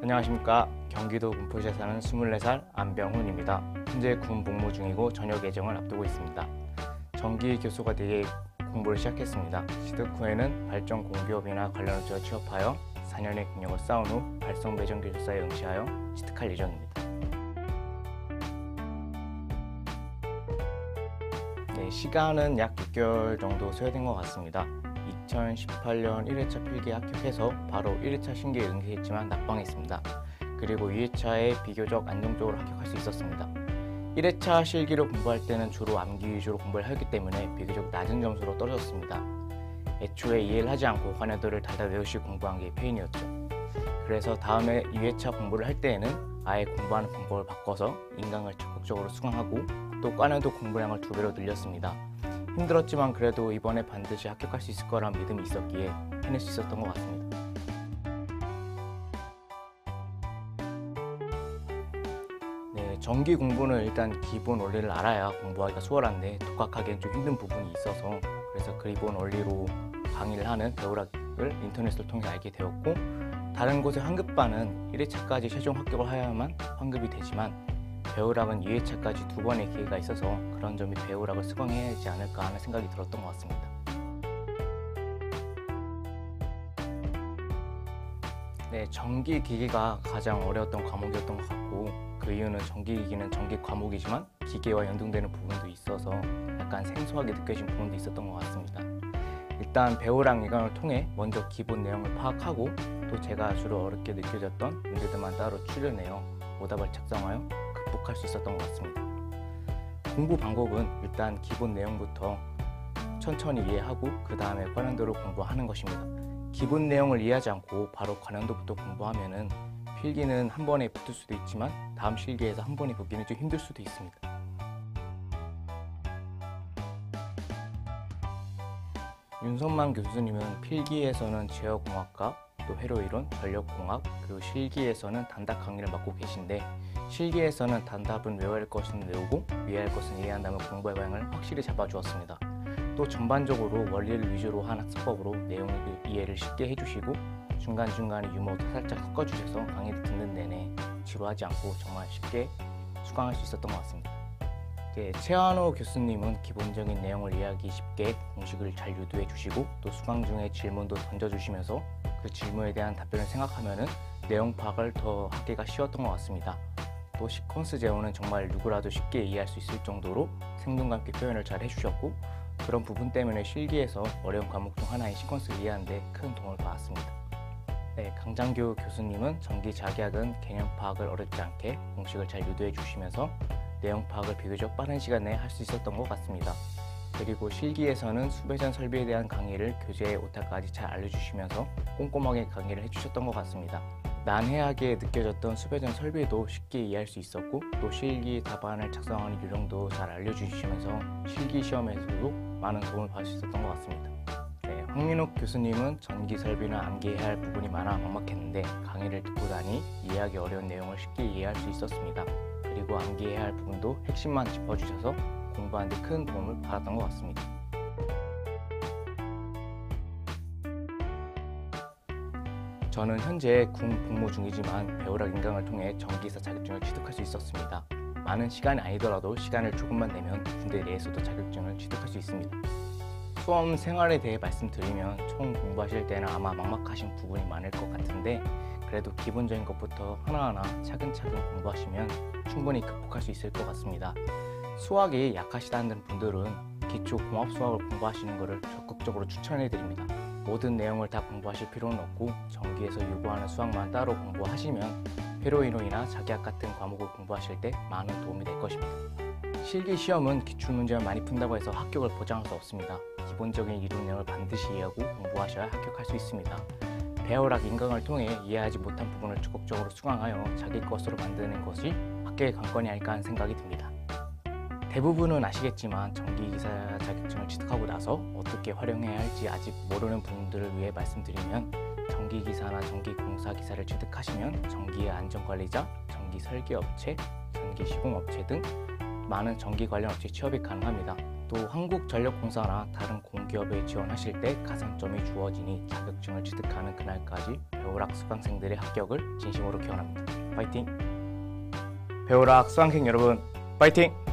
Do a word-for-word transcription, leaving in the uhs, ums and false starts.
안녕하십니까. 경기도 군포시에 사는 스물네 살 안병훈입니다. 현재 군 복무 중이고 저녁 예정을 앞두고 있습니다. 정기 교수가 되게 공부를 시작했습니다. 취득 후에는 발전 공기업이나 관련 업체에 취업하여 사 년의 경력을 쌓은 후 발성 배정 교사에 응시하여 취득할 예정입니다. 네, 시간은 약 육 개월 정도 소요된 것 같습니다. 이천십팔 년 일 회차 필기에 합격해서 바로 일 회차 신기에 응시했지만 낙방했습니다. 그리고 이 회차에 비교적 안정적으로 합격할 수 있었습니다. 일 회차 실기로 공부할 때는 주로 암기 위주로 공부를 하였기 때문에 비교적 낮은 점수로 떨어졌습니다. 애초에 이해를 하지 않고 관여도를 달달 외우시고 공부한 게 페인이었죠. 그래서 다음에 이 회차 공부를 할 때에는 아예 공부하는 방법을 바꿔서 인강을 적극적으로 수강하고 또 관여도 공부량을 두 배로 늘렸습니다. 힘들었지만 그래도 이번에 반드시 합격할 수 있을 거란 믿음이 있었기에 해낼 수 있었던 것 같습니다. 네, 정기 공부는 일단 기본 원리를 알아야 공부하기가 수월한데 독학하기엔 좀 힘든 부분이 있어서 그래서 기본 원리로 강의를 하는 배우락을 인터넷을 통해 알게 되었고, 다른 곳의 환급반은 일 회차까지 최종 합격을 하여야만 환급이 되지만 배우락은 이 회차까지 두 번의 기회가 있어서 그런 점이 배우락을 수강해야 하지 않을까 하는 생각이 들었던 것 같습니다. 네, 정기 기기가 가장 어려웠던 과목이었던 것 같고, 그 이유는 정기 기기는 정기 과목이지만 기계와 연동되는 부분도 있어서 약간 생소하게 느껴진 부분도 있었던 것 같습니다. 일단 배우락 인강을 통해 먼저 기본 내용을 파악하고 또 제가 주로 어렵게 느껴졌던 문제들만 따로 추려내어 오답을 작성하여 극복할 수 있었던 것 같습니다. 공부 방법은 일단 기본 내용부터 천천히 이해하고 그 다음에 관련도로 공부하는 것입니다. 기본 내용을 이해하지 않고 바로 관련도부터 공부하면은 필기는 한 번에 붙을 수도 있지만 다음 실기에서 한 번에 붙기는 좀 힘들 수도 있습니다. 윤선만 교수님은 필기에서는 제어공학과, 또 회로이론, 전력공학, 그리고 실기에서는 단답 강의를 맡고 계신데, 실기에서는 단답은 외워야 할 것은 외우고 이해할 것은 이해한 다음에 공부의 방향을 확실히 잡아주었습니다. 또 전반적으로 원리를 위주로 한 학습법으로 내용 이해를 쉽게 해주시고 중간중간에 유머도 살짝 섞어주셔서 강의를 듣는 내내 지루하지 않고 정말 쉽게 수강할 수 있었던 것 같습니다. 네, 최한호 교수님은 기본적인 내용을 이해하기 쉽게 공식을 잘 유도해 주시고 또 수강 중에 질문도 던져주시면서 그 질문에 대한 답변을 생각하면은 내용 파악을 더 하기가 쉬웠던 것 같습니다. 또 시퀀스 제어는 정말 누구라도 쉽게 이해할 수 있을 정도로 생동감 있게 표현을 잘 해주셨고, 그런 부분 때문에 실기에서 어려운 과목 중 하나인 시퀀스를 이해하는 데 큰 도움을 받았습니다. 네, 강장규 교수님은 정기 자기학은 개념 파악을 어렵지 않게 공식을 잘 유도해 주시면서 내용 파악을 비교적 빠른 시간 내에 할 수 있었던 것 같습니다. 그리고 실기에서는 수배전 설비에 대한 강의를 교재의 오타까지 잘 알려주시면서 꼼꼼하게 강의를 해주셨던 것 같습니다. 난해하게 느껴졌던 수배전 설비도 쉽게 이해할 수 있었고 또 실기 답안을 작성하는 요령도 잘 알려주시면서 실기 시험에서도 많은 도움을 받을 수 있었던 것 같습니다. 네, 황민욱 교수님은 전기 설비는 암기해야 할 부분이 많아 막막했는데 강의를 듣고 나니 이해하기 어려운 내용을 쉽게 이해할 수 있었습니다. 그리고 암기해야 할 부분도 핵심만 짚어주셔서 공부하는 데 큰 도움을 받았던 것 같습니다. 저는 현재 군 복무 중이지만 배우락 인강을 통해 정기사 자격증을 취득할 수 있었습니다. 많은 시간이 아니더라도 시간을 조금만 내면 군대 내에서도 자격증을 취득할 수 있습니다. 수험 생활에 대해 말씀드리면 총 공부하실 때는 아마 막막하신 부분이 많을 것 같은데 그래도 기본적인 것부터 하나하나 차근차근 공부하시면 충분히 극복할 수 있을 것 같습니다. 수학이 약하시다는 분들은 기초 공합 수학을 공부하시는 것을 적극적으로 추천해 드립니다. 모든 내용을 다 공부하실 필요는 없고 정기에서 요구하는 수학만 따로 공부하시면 회로이론이나 자기학 같은 과목을 공부하실 때 많은 도움이 될 것입니다. 실기 시험은 기출문제만 많이 푼다고 해서 합격을 보장할 수 없습니다. 기본적인 이론 내용을 반드시 이해하고 공부하셔야 합격할 수 있습니다. 배우락 인강을 통해 이해하지 못한 부분을 적극적으로 수강하여 자기 것으로 만드는 것이 합격의 관건이 아닐까 하는 생각이 듭니다. 대부분은 아시겠지만 정기기사 자격증을 취득하고 나서 어떻게 활용해야 할지 아직 모르는 분들을 위해 말씀드리면 정기기사나 정기공사기사를 취득하시면 정기의 안전관리자, 정기설계업체, 전기시공업체 등 많은 전기 관련 업체 취업이 가능합니다. 또 한국전력공사나 다른 공기업에 지원하실 때 가산점이 주어지니 자격증을 취득하는 그날까지 배우락 수강생들의 합격을 진심으로 기원합니다. 파이팅! 배우락 수강생 여러분, 파이팅!